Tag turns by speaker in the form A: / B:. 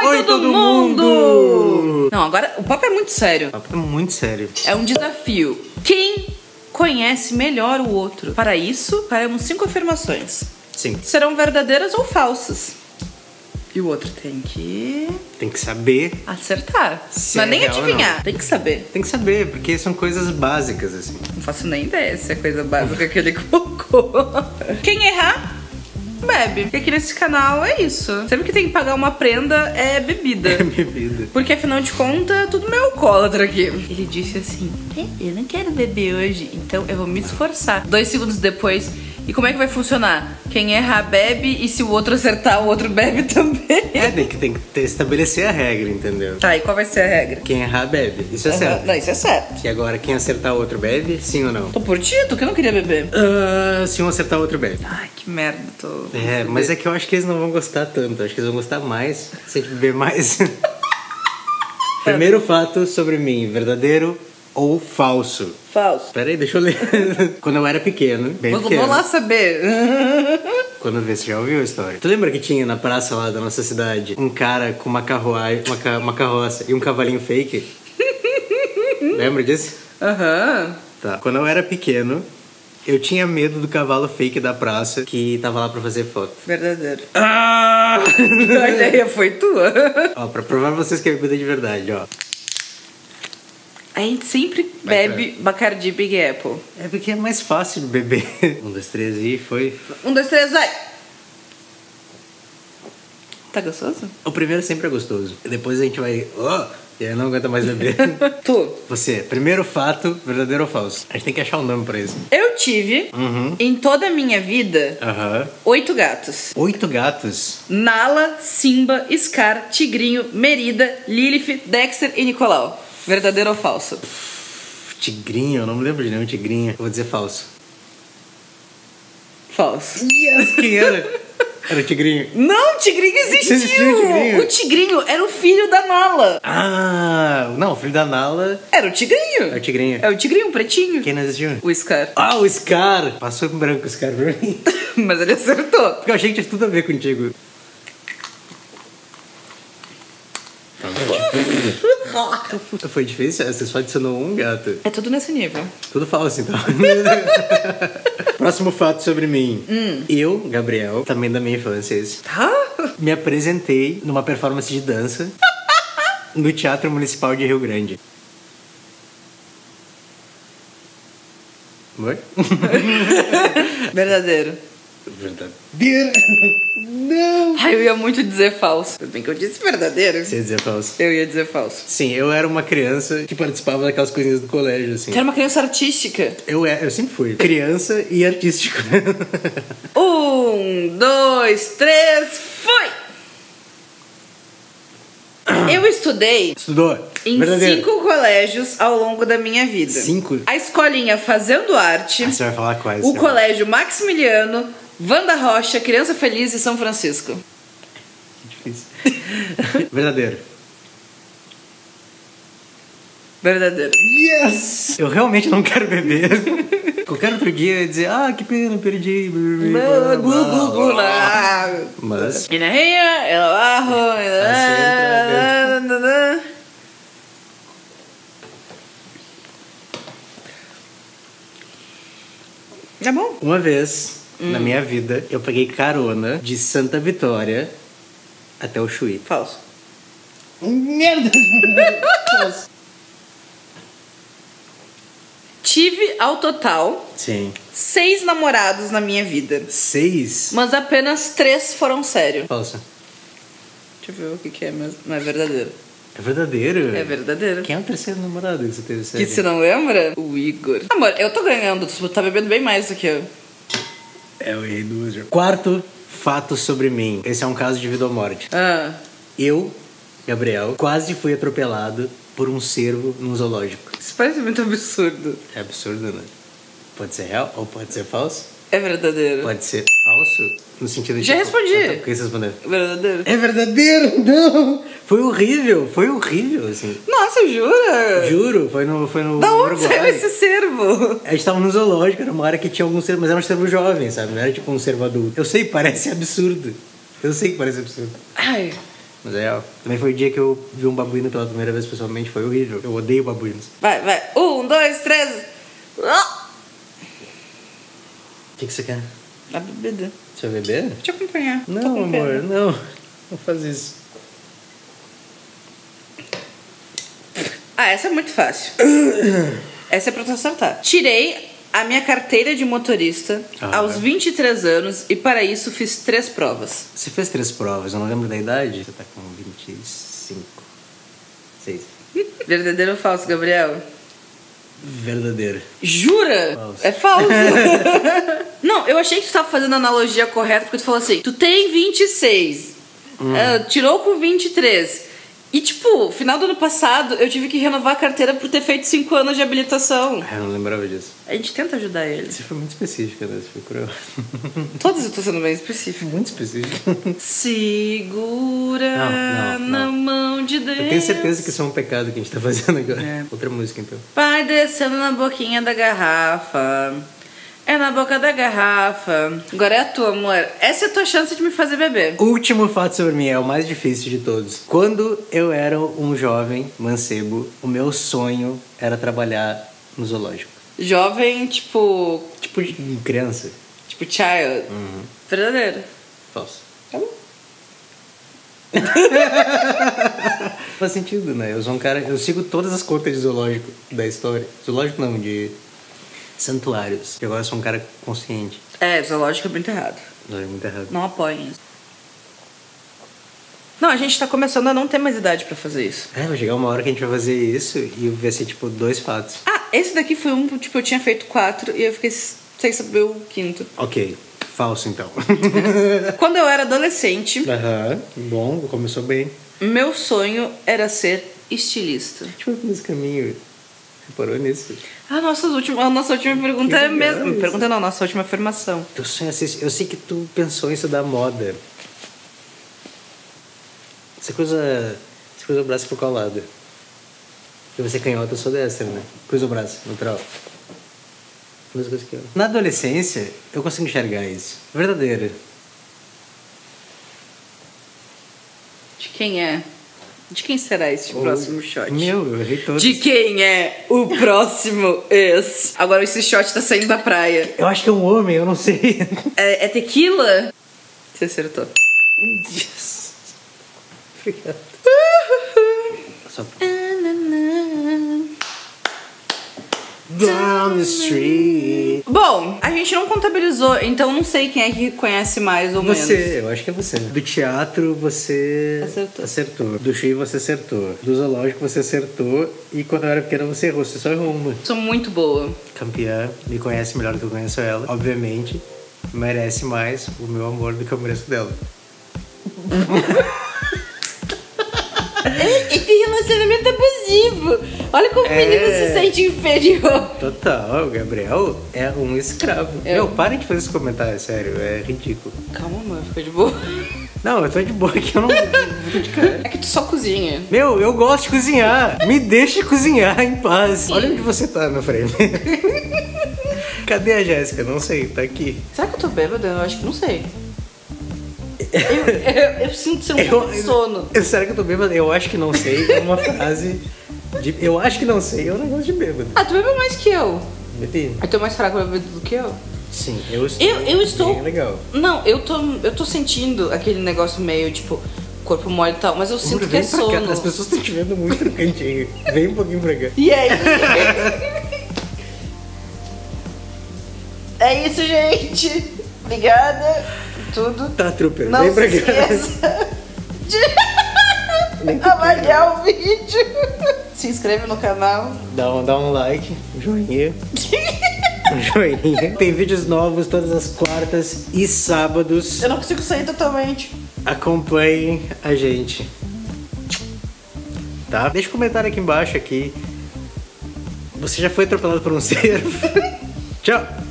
A: Oi, todo mundo! Não, agora o papo é muito sério.
B: O papo é muito sério.
A: É um desafio. Quem conhece melhor o outro? Para isso, faremos 5 afirmações.
B: Sim.
A: Serão verdadeiras ou falsas. E o outro tem que
B: saber.
A: acertar.
B: Se
A: Não é
B: é
A: nem
B: real ou
A: adivinhar.
B: não.
A: Tem que saber.
B: Tem que saber, porque são coisas básicas, assim.
A: Não faço nem ideia se é coisa básica que ele colocou. Quem errar, bebe. Porque aqui nesse canal é isso. Sempre que tem que pagar uma prenda, é bebida.
B: É bebida.
A: Porque afinal de contas, tudo meu alcoólatra aqui. Ele disse assim: eu não quero beber hoje, então eu vou me esforçar. 2 segundos depois. E como é que vai funcionar? Quem errar bebe e se o outro acertar, o outro bebe também.
B: Tem que estabelecer a regra, entendeu?
A: Tá, e qual vai ser a regra?
B: Quem errar, bebe. Isso é certo.
A: Não, isso é certo.
B: E agora, quem acertar o outro, bebe? Sim ou não?
A: Tô por ti, tu que não queria beber.
B: Se um acertar o outro, bebe.
A: Ai, que merda, tô...
B: Mas é que eu acho que eles não vão gostar tanto. Acho que eles vão gostar mais se a gente beber mais. Primeiro fato sobre mim, verdadeiro ou falso?
A: Falso.
B: Pera aí, deixa eu ler. Quando eu era pequeno, bem pequeno.
A: Vou lá saber.
B: Quando você já ouviu a história. Tu lembra que tinha na praça lá da nossa cidade um cara com uma carruagem, uma carroça e um cavalinho fake? Lembra disso?
A: Aham.
B: Tá. Quando eu era pequeno, eu tinha medo do cavalo fake da praça que tava lá pra fazer foto.
A: Verdadeiro. A ideia foi tua.
B: Ó, pra provar pra vocês que é bebida de verdade, ó.
A: A gente sempre bebe Bacardi Big Apple.
B: É porque é mais fácil de beber. 1, 2, 3 e foi.
A: 1, 2, 3, vai! Tá gostoso?
B: O primeiro sempre é gostoso. Depois a gente vai. E aí não aguenta mais beber.
A: Tu.
B: Você, primeiro fato, verdadeiro ou falso? A gente tem que achar um nome pra isso.
A: Eu tive, em toda a minha vida, 8 gatos.
B: 8 gatos?
A: Nala, Simba, Scar, Tigrinho, Merida, Lilith, Dexter e Nicolau. Verdadeiro ou falso?
B: Tigrinho, eu não me lembro de nenhum tigrinho. Eu vou dizer falso.
A: Falso.
B: Yes! Quem era? Era o Tigrinho.
A: Não, o Tigrinho existiu!
B: Existiu o Tigrinho?
A: O Tigrinho era o filho da Nala.
B: Não, o filho da Nala...
A: Era o Tigrinho.
B: É o Tigrinho.
A: É o Tigrinho, o pretinho.
B: Quem não existiu?
A: O Scar.
B: O Scar! Passou em branco o Scar pra mim.
A: Mas ele acertou.
B: Porque eu achei que tinha tudo a ver contigo. Foi difícil? Você só adicionou um gato.
A: É tudo nesse nível.
B: Tudo falso, então. Próximo fato sobre mim. Eu, Gabriel, também da minha infância esse, me apresentei numa performance de dança no Teatro Municipal de Rio Grande. Oi?
A: Verdadeiro.
B: Verdadeiro? Não!
A: Ai, eu ia muito dizer falso. Tudo bem que eu disse verdadeiro.
B: Você ia dizer falso?
A: Eu ia dizer falso.
B: Sim, eu era uma criança que participava daquelas coisinhas do colégio, assim.
A: Tu era uma criança artística.
B: Eu sempre fui. Criança e artístico.
A: 1, 2, 3, foi! Eu estudei
B: Estudou?
A: em
B: Verdadeiro.
A: 5 colégios ao longo da minha vida.
B: 5?
A: A escolinha Fazendo Arte,
B: Você vai falar quais?
A: o colégio Maximiliano, Wanda Rocha, Criança Feliz e São Francisco.
B: Que difícil. Verdadeiro.
A: Verdadeiro.
B: Yes! Eu realmente não quero beber. Qualquer outro dia eu ia dizer, que pena, perdi. Mas...
A: Energia, el abajo, é bom.
B: Uma vez, na minha vida, eu peguei carona de Santa Vitória até o Chuí.
A: Falso.
B: Merda! Falso.
A: Tive, ao total,
B: Sim.
A: 6 namorados na minha vida.
B: 6?
A: Mas apenas 3 foram sérios.
B: Falso.
A: Deixa eu ver o que é mesmo. Não é verdadeiro.
B: É verdadeiro?
A: É verdadeiro.
B: Quem é o terceiro namorado que você teve sério?
A: Que você não lembra? O Igor. Amor, eu tô ganhando. Tu tá bebendo bem mais do que eu.
B: Eu errei 2. Quarto fato sobre mim. Esse é um caso de vida ou morte. Eu, Gabriel, quase fui atropelado por um cervo num zoológico.
A: Isso parece muito absurdo.
B: É absurdo, né? Pode ser real ou pode ser falso?
A: É verdadeiro.
B: Pode ser falso? No sentido de...
A: Já respondi.
B: Por que você respondeu?
A: Verdadeiro.
B: É verdadeiro? Não! Foi horrível, assim.
A: Nossa, jura?
B: Juro, foi no
A: Da onde
B: Uruguai.
A: saiu esse cervo?
B: A gente tava no zoológico, era uma área que tinha alguns cervos, mas era um cervo jovem, sabe? Não era tipo um cervo adulto. Eu sei, parece absurdo. Eu sei que parece absurdo.
A: Ai,
B: Mas é real. Também foi o dia que eu vi um babuíno pela primeira vez pessoalmente, foi horrível. Eu odeio babuínos.
A: Vai. 1, 2, 3.
B: O que você quer?
A: A bebida.
B: Você vai beber?
A: Vou te acompanhar.
B: Não, amor, não. Não faz isso.
A: Ah, essa é muito fácil. Essa é pra tu acertar. Tirei a minha carteira de motorista aos 23 anos e para isso fiz 3 provas.
B: Você fez 3 provas, eu não lembro da idade. Você tá com 25, 6.
A: Verdadeiro ou falso, Gabriel?
B: Verdadeiro.
A: Jura?
B: Falso.
A: É falso. Não, eu achei que tu tava fazendo a analogia correta, porque tu falou assim, tu tem 26, tirou com 23. E tipo, final do ano passado, eu tive que renovar a carteira por ter feito 5 anos de habilitação.
B: Eu não lembrava disso.
A: A gente tenta ajudar ele.
B: Você foi muito específica, né? Você foi cruel.
A: Todos eu tô sendo bem específico.
B: Muito específico.
A: Segura na mão de Deus.
B: Eu tenho certeza que isso é um pecado que a gente tá fazendo agora. Outra música, então.
A: Vai descendo na boquinha da garrafa. É na boca da garrafa. Agora é a tua, amor. Essa é a tua chance de me fazer beber.
B: Último fato sobre mim, é o mais difícil de todos. Quando eu era um jovem mancebo, o meu sonho era trabalhar no zoológico.
A: Jovem, tipo...
B: Tipo de criança.
A: Tipo child. Verdadeiro.
B: Falso.
A: Tá bom.
B: Faz sentido, né? Eu sou um cara... Eu sigo todas as contas de zoológico da história. Zoológico não, de santuários. Porque agora eu sou um cara consciente.
A: É, zoológico é muito errado.
B: Não, é muito errado.
A: Não apoiem isso. Não, a gente tá começando a não ter mais idade pra fazer isso.
B: É, vai chegar uma hora que a gente vai fazer isso e vai ser tipo 2 fatos.
A: Ah, esse daqui foi um, tipo, eu tinha feito 4 e eu fiquei sem saber o 5º.
B: Ok, falso então.
A: Quando eu era adolescente,
B: Bom, começou bem.
A: meu sonho era ser estilista.
B: Tipo, nesse caminho. Reparou nisso?
A: A nossa última pergunta é mesmo.
B: isso.
A: Pergunta não, nossa última afirmação.
B: Teu sonho é ser... Eu sei que tu pensou em estudar moda. Você cruza o braço pro qual lado? Se você é canhota, eu sou destra, né? Cruza o braço, natural. Mesma coisa que eu. Na adolescência, eu consigo enxergar isso. Verdadeiro.
A: De quem é? De quem será este próximo shot?
B: Meu, eu errei todos.
A: De quem é o próximo ex? Agora esse shot tá saindo da praia.
B: Eu acho que é um homem, eu não sei.
A: É tequila? Você acertou.
B: Yes. Obrigado. Só... Down the street.
A: Bom, a gente não contabilizou, então não sei quem é que conhece mais ou menos.
B: Você, eu acho que é você. Do teatro você acertou. Do Chi você acertou. Do zoológico você acertou. E quando eu era pequena você errou. Você só errou uma.
A: Sou muito boa.
B: Campeã, me conhece melhor do que eu conheço ela. Obviamente, merece mais o meu amor do que eu mereço dela.
A: Esse relacionamento abusivo. Olha como o menino se sente inferior.
B: Total, o Gabriel é um escravo. Meu, parem de fazer esse comentário, sério, é ridículo.
A: Calma, amor, fica de boa.
B: Não, eu tô de boa aqui, eu não fico de cara.
A: É que tu só cozinha.
B: Meu, eu gosto de cozinhar. Me deixe cozinhar em paz. Olha onde você tá, meu frame. Cadê a Jéssica? Não sei, tá aqui.
A: Será que eu tô bêbada? Eu acho que não sei. Eu sinto ser um pouco de sono.
B: Será que eu tô bêbado? Eu acho que não sei. É uma frase de... Eu acho que não sei. É um negócio de bêbado.
A: Ah, tu bebeu mais que eu.
B: Bebi?
A: Eu tô mais fraco bebendo do que eu?
B: Sim, eu estou.
A: Eu estou.
B: Bem legal.
A: Não, eu tô sentindo aquele negócio meio tipo corpo mole e tal, mas eu sinto que é sono.
B: As pessoas estão te vendo muito no cantinho. Vem um pouquinho pra cá.
A: E aí? É isso, gente. Obrigada por tudo.
B: Tá, trooper.
A: Não
B: vem pra
A: se
B: cá.
A: esqueça de avaliar o vídeo. Se inscreve no canal.
B: Dá um like, um joinha. Um joinha. Tem vídeos novos todas as quartas e sábados.
A: Eu não consigo sair totalmente.
B: Acompanhem a gente. Tá? Deixa um comentário aqui embaixo aqui. Você já foi atropelado por um cervo? Tchau!